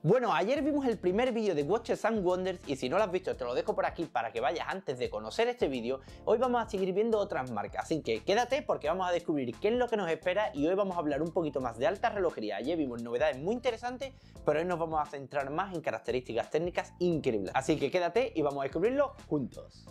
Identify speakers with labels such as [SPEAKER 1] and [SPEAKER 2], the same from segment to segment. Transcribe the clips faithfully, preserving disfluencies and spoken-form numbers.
[SPEAKER 1] Bueno, ayer vimos el primer vídeo de Watches and Wonders y si no lo has visto te lo dejo por aquí para que vayas antes de conocer este vídeo. Hoy vamos a seguir viendo otras marcas, así que quédate porque vamos a descubrir qué es lo que nos espera y hoy vamos a hablar un poquito más de alta relojería. Ayer vimos novedades muy interesantes, pero hoy nos vamos a centrar más en características técnicas increíbles. Así que quédate y vamos a descubrirlo juntos.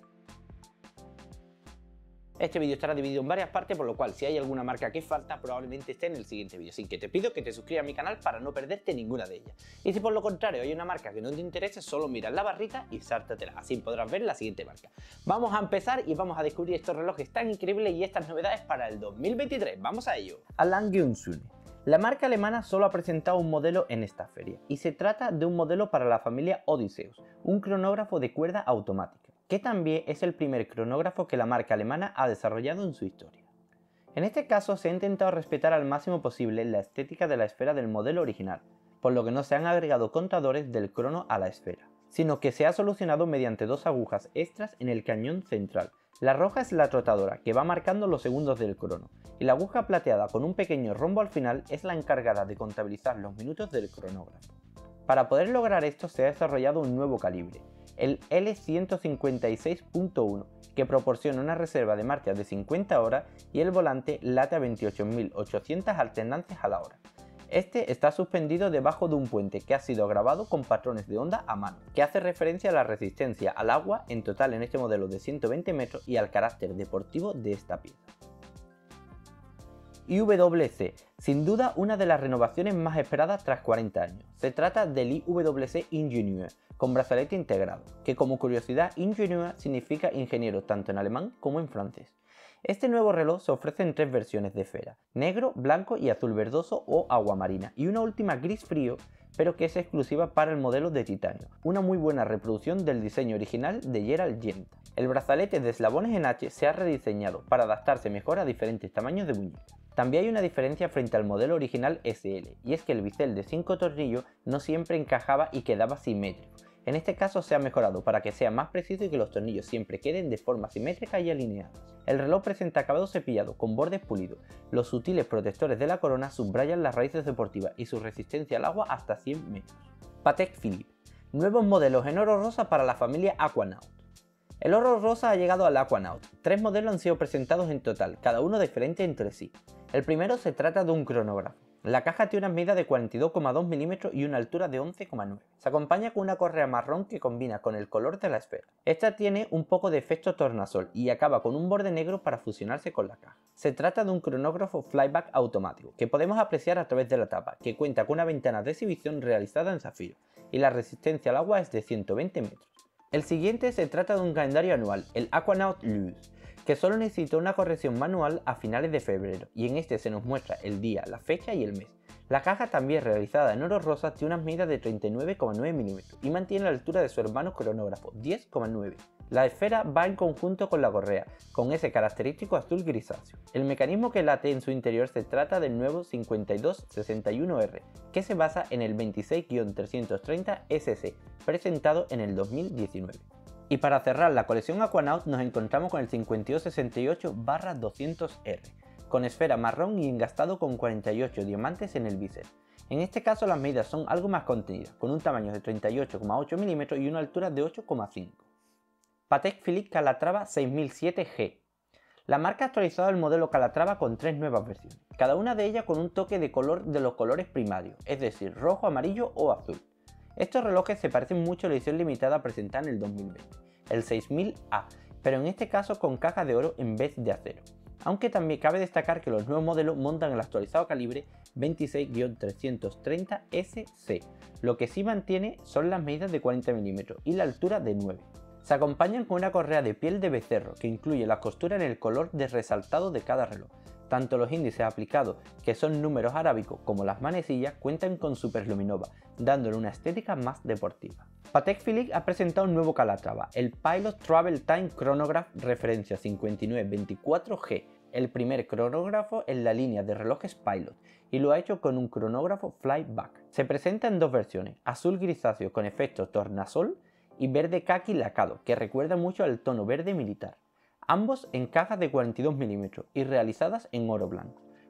[SPEAKER 1] Este vídeo estará dividido en varias partes, por lo cual si hay alguna marca que falta probablemente esté en el siguiente vídeo, así que te pido que te suscribas a mi canal para no perderte ninguna de ellas. Y si por lo contrario hay una marca que no te interese, solo mira la barrita y sáltatela, así podrás ver la siguiente marca. Vamos a empezar y vamos a descubrir estos relojes tan increíbles y estas novedades para el dos mil veintitrés, vamos a ello. A Lange und Söhne. La marca alemana solo ha presentado un modelo en esta feria y se trata de un modelo para la familia Odysseus, un cronógrafo de cuerda automática, que también es el primer cronógrafo que la marca alemana ha desarrollado en su historia. En este caso se ha intentado respetar al máximo posible la estética de la esfera del modelo original, por lo que no se han agregado contadores del crono a la esfera, sino que se ha solucionado mediante dos agujas extras en el cañón central. La roja es la trotadora, que va marcando los segundos del crono, y la aguja plateada con un pequeño rombo al final es la encargada de contabilizar los minutos del cronógrafo. Para poder lograr esto se ha desarrollado un nuevo calibre, el L ciento cincuenta y seis punto uno, que proporciona una reserva de marchas de cincuenta horas y el volante late a veintiocho mil ochocientas alternancias a la hora. Este está suspendido debajo de un puente que ha sido grabado con patrones de onda a mano, que hace referencia a la resistencia al agua en total en este modelo de ciento veinte metros y al carácter deportivo de esta pieza. I W C, sin duda una de las renovaciones más esperadas tras cuarenta años. Se trata del I W C Ingenieur, con brazalete integrado, que como curiosidad Ingenieur significa ingeniero tanto en alemán como en francés. Este nuevo reloj se ofrece en tres versiones de esfera, negro, blanco y azul verdoso o agua marina, y una última gris frío, pero que es exclusiva para el modelo de titanio, una muy buena reproducción del diseño original de Gerald Yenta. El brazalete de eslabones en H se ha rediseñado para adaptarse mejor a diferentes tamaños de muñeca. También hay una diferencia frente al modelo original S L, y es que el bisel de cinco tornillos no siempre encajaba y quedaba simétrico. En este caso se ha mejorado para que sea más preciso y que los tornillos siempre queden de forma simétrica y alineados. El reloj presenta acabado cepillado con bordes pulidos. Los sutiles protectores de la corona subrayan las raíces deportivas y su resistencia al agua hasta cien metros. Patek Philippe. Nuevos modelos en oro rosa para la familia Aquanaut. El oro rosa ha llegado al Aquanaut. Tres modelos han sido presentados en total, cada uno diferente entre sí. El primero se trata de un cronógrafo. La caja tiene una medida de cuarenta y dos coma dos milímetros y una altura de once coma nueve. Se acompaña con una correa marrón que combina con el color de la esfera. Esta tiene un poco de efecto tornasol y acaba con un borde negro para fusionarse con la caja. Se trata de un cronógrafo flyback automático que podemos apreciar a través de la tapa, que cuenta con una ventana de exhibición realizada en zafiro y la resistencia al agua es de ciento veinte metros. El siguiente se trata de un calendario anual, el Aquanaut Luz, que solo necesita una corrección manual a finales de febrero y en este se nos muestra el día, la fecha y el mes. La caja, también realizada en oro rosa, tiene unas medidas de treinta y nueve coma nueve milímetros y mantiene la altura de su hermano cronógrafo, diez coma nueve. La esfera va en conjunto con la correa, con ese característico azul grisáceo. El mecanismo que late en su interior se trata del nuevo cincuenta y dos sesenta y uno R, que se basa en el veintiséis trescientos treinta S C, presentado en el dos mil diecinueve. Y para cerrar la colección Aquanaut nos encontramos con el cincuenta y dos sesenta y ocho barra doscientos R, con esfera marrón y engastado con cuarenta y ocho diamantes en el bisel. En este caso las medidas son algo más contenidas, con un tamaño de treinta y ocho coma ocho milímetros y una altura de ocho coma cinco. Patek Philippe Calatrava seis mil siete G. La marca ha actualizado el modelo Calatrava con tres nuevas versiones, cada una de ellas con un toque de color de los colores primarios, es decir, rojo, amarillo o azul. Estos relojes se parecen mucho a la edición limitada presentada en el dos mil veinte, el seis mil A, pero en este caso con caja de oro en vez de acero. Aunque también cabe destacar que los nuevos modelos montan el actualizado calibre veintiséis trescientos treinta S C, lo que sí mantiene son las medidas de cuarenta milímetros y la altura de nueve. Se acompañan con una correa de piel de becerro que incluye la costura en el color de resaltado de cada reloj. Tanto los índices aplicados, que son números arábicos, como las manecillas cuentan con superluminova, dándole una estética más deportiva. Patek Philippe ha presentado un nuevo Calatrava, el Pilot Travel Time Chronograph referencia cincuenta y nueve veinticuatro G, el primer cronógrafo en la línea de relojes Pilot, y lo ha hecho con un cronógrafo flyback. Se presenta en dos versiones, azul grisáceo con efecto tornasol y verde caqui lacado, que recuerda mucho al tono verde militar. Ambos en cajas de cuarenta y dos milímetros y realizadas en oro blanco.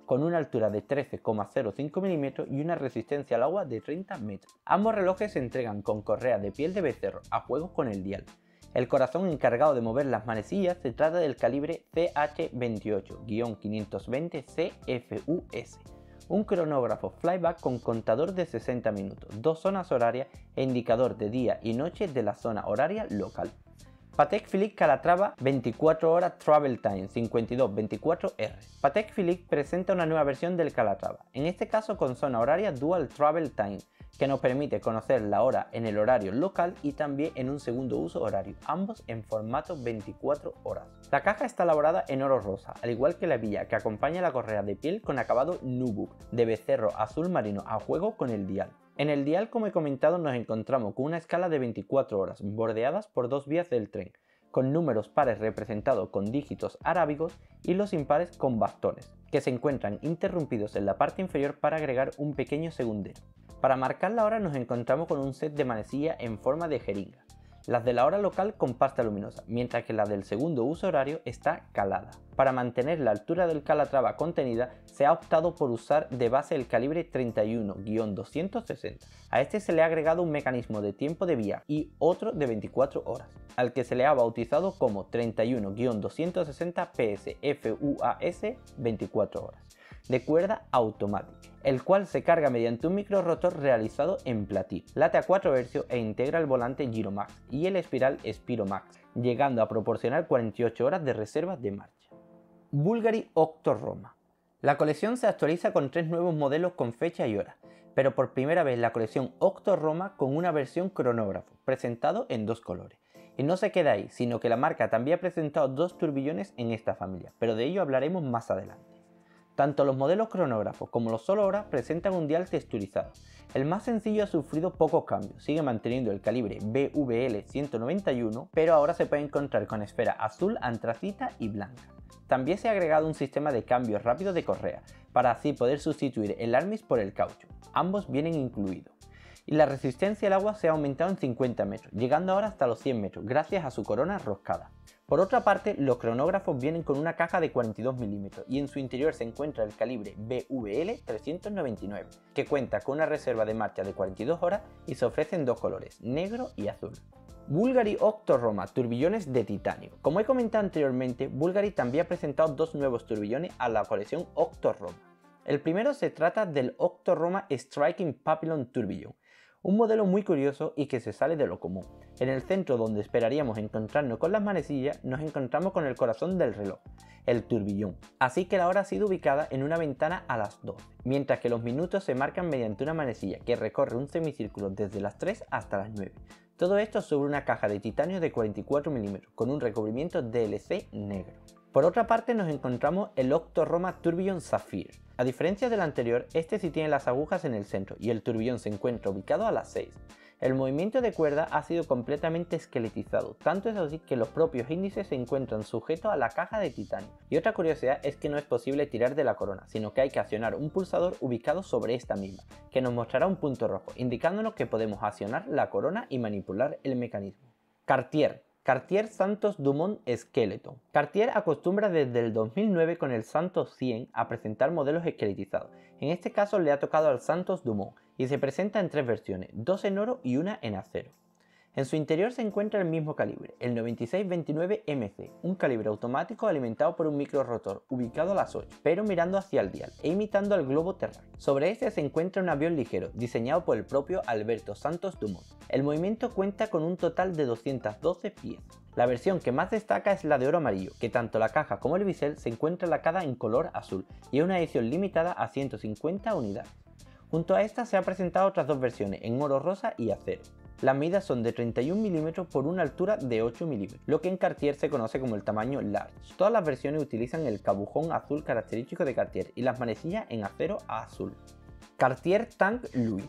[SPEAKER 1] con una altura de trece coma cero cinco milímetros y una resistencia al agua de treinta metros. Ambos relojes se entregan con correa de piel de becerro a juego con el dial. El corazón encargado de mover las manecillas se trata del calibre C H veintiocho quinientos veinte C F U S, un cronógrafo flyback con contador de sesenta minutos, dos zonas horarias e indicador de día y noche de la zona horaria local. Patek Philippe Calatrava veinticuatro horas Travel Time cincuenta y dos veinticuatro R. Patek Philippe presenta una nueva versión del Calatrava, en este caso con zona horaria Dual Travel Time, que nos permite conocer la hora en el horario local y también en un segundo uso horario, ambos en formato veinticuatro horas. La caja está elaborada en oro rosa, al igual que la hebilla que acompaña la correa de piel con acabado nubuck de becerro azul marino a juego con el dial. En el dial, como he comentado, nos encontramos con una escala de veinticuatro horas bordeadas por dos vías del tren, con números pares representados con dígitos arábigos y los impares con bastones, que se encuentran interrumpidos en la parte inferior para agregar un pequeño segundero. Para marcar la hora nos encontramos con un set de manecillas en forma de jeringa, las de la hora local con pasta luminosa, mientras que la del segundo uso horario está calada. Para mantener la altura del Calatrava contenida, se ha optado por usar de base el calibre treinta y uno doscientos sesenta. A este se le ha agregado un mecanismo de tiempo de viaje y otro de veinticuatro horas, al que se le ha bautizado como treinta y uno doscientos sesenta P S F U A S veinticuatro horas, de cuerda automática, el cual se carga mediante un micro rotor realizado en platino. Late a cuatro hercios e integra el volante Giromax y el espiral Spiromax, llegando a proporcionar cuarenta y ocho horas de reserva de marcha. Bulgari Octo Roma. La colección se actualiza con tres nuevos modelos con fecha y hora, pero por primera vez la colección Octo Roma con una versión cronógrafo, presentado en dos colores. Y no se queda ahí, sino que la marca también ha presentado dos turbillones en esta familia, pero de ello hablaremos más adelante. Tanto los modelos cronógrafos como los solo hora presentan un dial texturizado. El más sencillo ha sufrido pocos cambios, sigue manteniendo el calibre B V L ciento noventa y uno, pero ahora se puede encontrar con esfera azul, antracita y blanca. También se ha agregado un sistema de cambio rápido de correa, para así poder sustituir el armis por el caucho, ambos vienen incluidos. Y la resistencia al agua se ha aumentado en cincuenta metros, llegando ahora hasta los cien metros, gracias a su corona roscada. Por otra parte, los cronógrafos vienen con una caja de cuarenta y dos milímetros y en su interior se encuentra el calibre B V L trescientos noventa y nueve, que cuenta con una reserva de marcha de cuarenta y dos horas y se ofrece en dos colores, negro y azul. Bulgari Octo Roma, turbillones de titanio. Como he comentado anteriormente, Bulgari también ha presentado dos nuevos turbillones a la colección Octo Roma. El primero se trata del Octo Roma Striking Papillon Tourbillon, un modelo muy curioso y que se sale de lo común. En el centro, donde esperaríamos encontrarnos con las manecillas, nos encontramos con el corazón del reloj, el turbillón. Así que la hora ha sido ubicada en una ventana a las doce, mientras que los minutos se marcan mediante una manecilla que recorre un semicírculo desde las tres hasta las nueve. Todo esto sobre una caja de titanio de cuarenta y cuatro milímetros, con un recubrimiento D L C negro. Por otra parte nos encontramos el Octo Roma Tourbillon Sapphire. A diferencia del anterior, este sí tiene las agujas en el centro y el turbillón se encuentra ubicado a las seis. El movimiento de cuerda ha sido completamente esqueletizado, tanto es así que los propios índices se encuentran sujetos a la caja de titanio. Y otra curiosidad es que no es posible tirar de la corona, sino que hay que accionar un pulsador ubicado sobre esta misma, que nos mostrará un punto rojo, indicándonos que podemos accionar la corona y manipular el mecanismo. Cartier. Cartier Santos Dumont Skeleton. Cartier acostumbra desde el dos mil nueve con el Santos cien a presentar modelos esqueletizados. En este caso le ha tocado al Santos Dumont y se presenta en tres versiones, dos en oro y una en acero. En su interior se encuentra el mismo calibre, el noventa y seis veintinueve M C, un calibre automático alimentado por un micro rotor ubicado a las ocho, pero mirando hacia el dial e imitando al globo terráqueo. Sobre este se encuentra un avión ligero, diseñado por el propio Alberto Santos Dumont. El movimiento cuenta con un total de doscientas doce piezas. La versión que más destaca es la de oro amarillo, que tanto la caja como el bisel se encuentra lacada en color azul y es una edición limitada a ciento cincuenta unidades. Junto a esta se han presentado otras dos versiones en oro rosa y acero. Las medidas son de treinta y un milímetros por una altura de ocho milímetros, lo que en Cartier se conoce como el tamaño large. Todas las versiones utilizan el cabujón azul característico de Cartier y las manecillas en acero a azul. Cartier Tank Louis.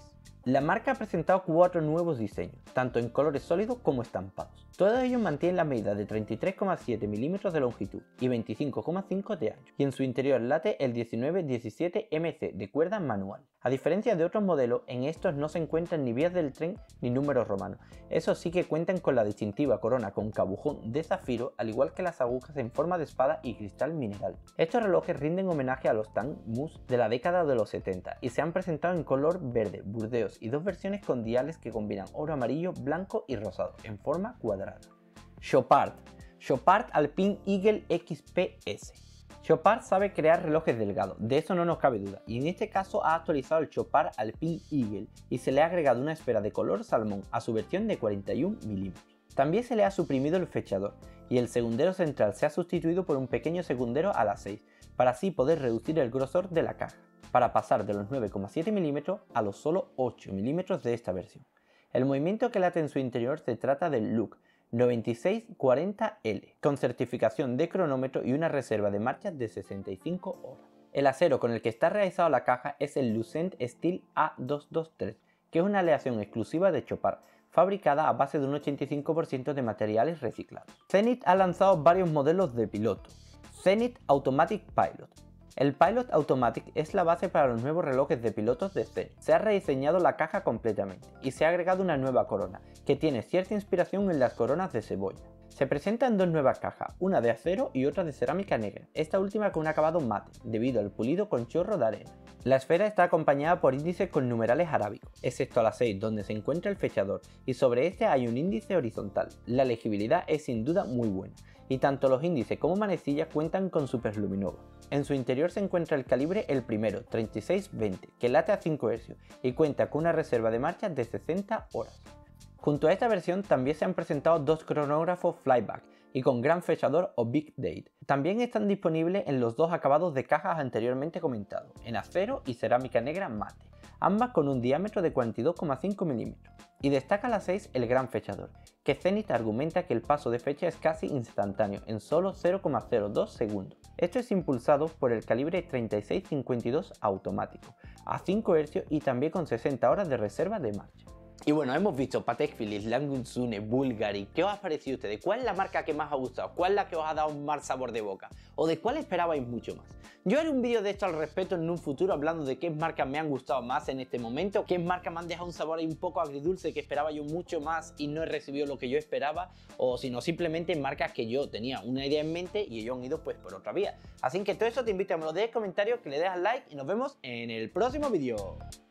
[SPEAKER 1] La marca ha presentado cuatro nuevos diseños, tanto en colores sólidos como estampados. Todos ellos mantienen la medida de treinta y tres coma siete milímetros de longitud y veinticinco coma cinco de ancho, y en su interior late el diecinueve diecisiete M C de cuerda manual. A diferencia de otros modelos, en estos no se encuentran ni vías del tren ni números romanos. Eso sí que cuentan con la distintiva corona con cabujón de zafiro, al igual que las agujas en forma de espada y cristal mineral. Estos relojes rinden homenaje a los Tang Mus de la década de los setenta y se han presentado en color verde, burdeos y dos versiones con diales que combinan oro amarillo, blanco y rosado en forma cuadrada. Chopard. Chopard Alpine Eagle X P S. Chopard sabe crear relojes delgados, de eso no nos cabe duda, y en este caso ha actualizado el Chopard Alpine Eagle y se le ha agregado una esfera de color salmón a su versión de cuarenta y un milímetros. También se le ha suprimido el fechador y el segundero central se ha sustituido por un pequeño segundero a las seis, para así poder reducir el grosor de la caja, para pasar de los nueve coma siete milímetros a los solo ocho milímetros de esta versión. El movimiento que late en su interior se trata del Look noventa y seis cuarenta L, con certificación de cronómetro y una reserva de marchas de sesenta y cinco horas. El acero con el que está realizado la caja es el Lucent Steel A doscientos veintitrés, que es una aleación exclusiva de Chopard, fabricada a base de un ochenta y cinco por ciento de materiales reciclados. Zenith ha lanzado varios modelos de piloto. Zenith Automatic Pilot. El Pilot Automatic es la base para los nuevos relojes de pilotos de Zenith. Se ha rediseñado la caja completamente y se ha agregado una nueva corona, que tiene cierta inspiración en las coronas de cebolla. Se presentan dos nuevas cajas, una de acero y otra de cerámica negra, esta última con un acabado mate, debido al pulido con chorro de arena. La esfera está acompañada por índices con numerales arábicos, excepto a la seis donde se encuentra el fechador, y sobre este hay un índice horizontal. La legibilidad es sin duda muy buena, y tanto los índices como manecillas cuentan con superluminova. En su interior se encuentra el calibre el primero, treinta y seis veinte, que late a cinco hercios y cuenta con una reserva de marchas de sesenta horas. Junto a esta versión también se han presentado dos cronógrafos flyback y con gran fechador o Big Date. También están disponibles en los dos acabados de cajas anteriormente comentados, en acero y cerámica negra mate, ambas con un diámetro de cuarenta y dos coma cinco milímetros. Y destaca la seis el gran fechador, que Zenith argumenta que el paso de fecha es casi instantáneo, en solo cero coma cero dos segundos. Esto es impulsado por el calibre treinta y seis cincuenta y dos automático, a cinco hercios y también con sesenta horas de reserva de marcha. Y bueno, hemos visto Patek Philippe, Lange Sune, Bulgari. ¿Qué os ha parecido a ustedes? ¿Cuál es la marca que más os ha gustado? ¿Cuál es la que os ha dado un mal sabor de boca? ¿O de cuál esperabais mucho más? Yo haré un vídeo de esto al respecto en un futuro, hablando de qué marcas me han gustado más en este momento, qué marcas me han dejado un sabor ahí un poco agridulce que esperaba yo mucho más y no he recibido lo que yo esperaba, o si no, simplemente marcas que yo tenía una idea en mente y ellos han ido pues por otra vía. Así que todo eso te invito a que me lo dejes en comentarios, que le des al like y nos vemos en el próximo vídeo.